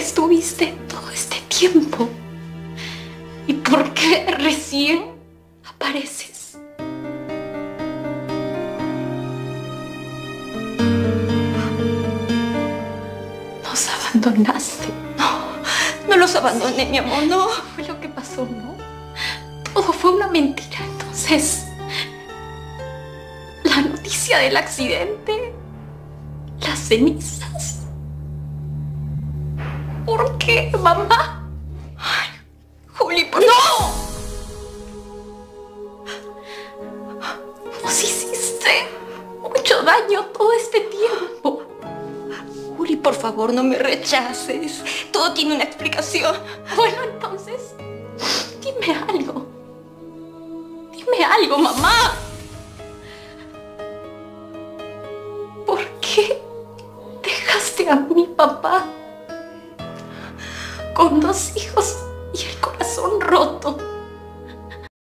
estuviste todo este tiempo? ¿Y por qué recién apareces? Nos abandonaste. No los abandoné, mi amor, no. Fue lo que pasó, ¿no? Todo fue una mentira. Entonces, la noticia del accidente, las cenizas. ¿Por qué, mamá? Ay, Juli, por ¡no! Nos hiciste mucho daño todo este tiempo. Juli, por favor, no me rechaces. Todo tiene una explicación. Bueno, entonces, dime algo. Dime algo, mamá. ¿Por qué dejaste a mi papá con 2 hijos y el corazón roto?